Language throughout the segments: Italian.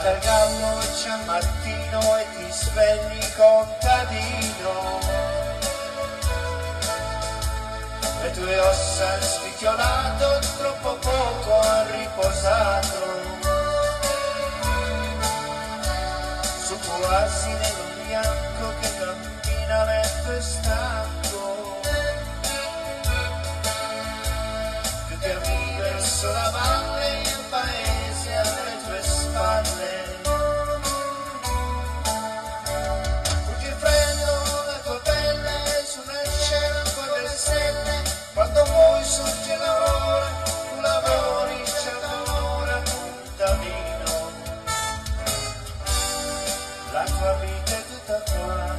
canta il gallo e c'è il mattino e ti svegli contadino. Le tue ossa han sfichiolato, troppo poco han riposato. Su tuo asino bianco che cammina lento e stanco, più che arrivi verso la valle e il paese alle tue spalle. Fuggi il freddo, la tua pelle su nel cielo con le stelle. Quando poi sorge l'aurora, tu lavori, c'è l'amore contadino. La tua vita è tutta qua,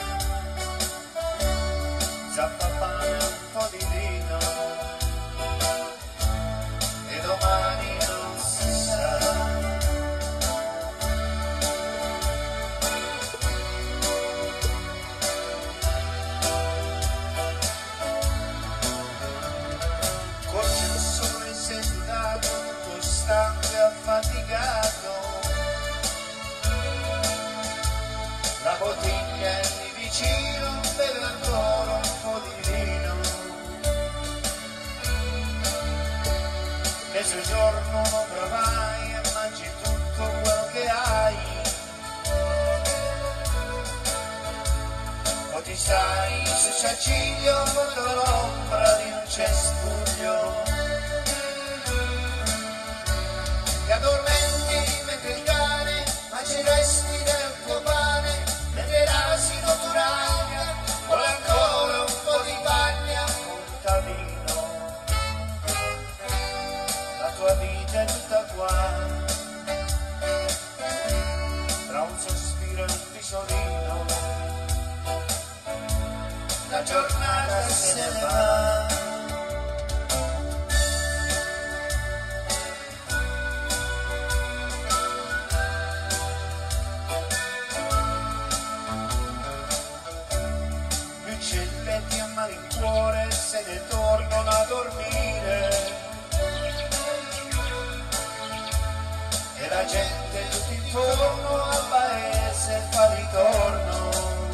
zappa pane un po' di vino, e domani non si sa. Corce il sole, sei sudato, tutto stanco e affaticato. La bottiglia è lì vicino, beve ancora un po' di vino. Mezzogiorno non provai e mangi tutto quello che hai. O ti stai sul ciaciglio contro l'ombra di un cespuglio. Ti addormenti mentre il cane mangia i resti del tuo pane, mentre l'asino turaglia vuole ancora un po' di bagna. Contadino, la tua vita è tutta qua, tra un sospiro e un pisolino, la giornata se ne va. Gli uccelletti a malincuore se ne tornano a dormire, e la gente tutto intorno al paese fa ritorno.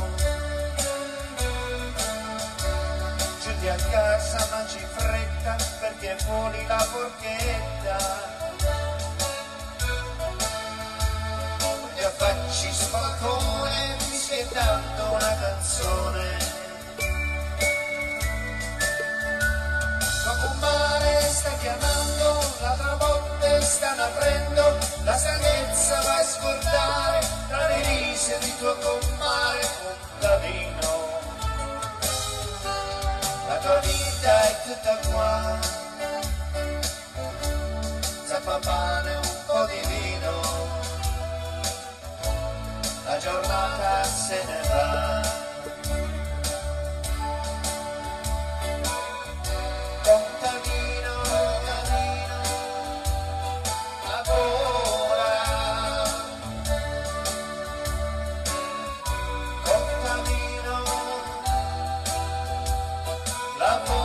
Giunti a casa mangi in fretta perché fuori la forchetta, ti affacci sul balcone fischiettando una canzone. Un mare sta chiamando, l'altra botte stanno aprendo, la stanchezza vai a scordare tra le risa di tuo compare. Contadino, la tua vita è tutta qua, zappa pane un po' di vino, la giornata se ne va. Contadino, contadino, lavora. Contadino, lavora.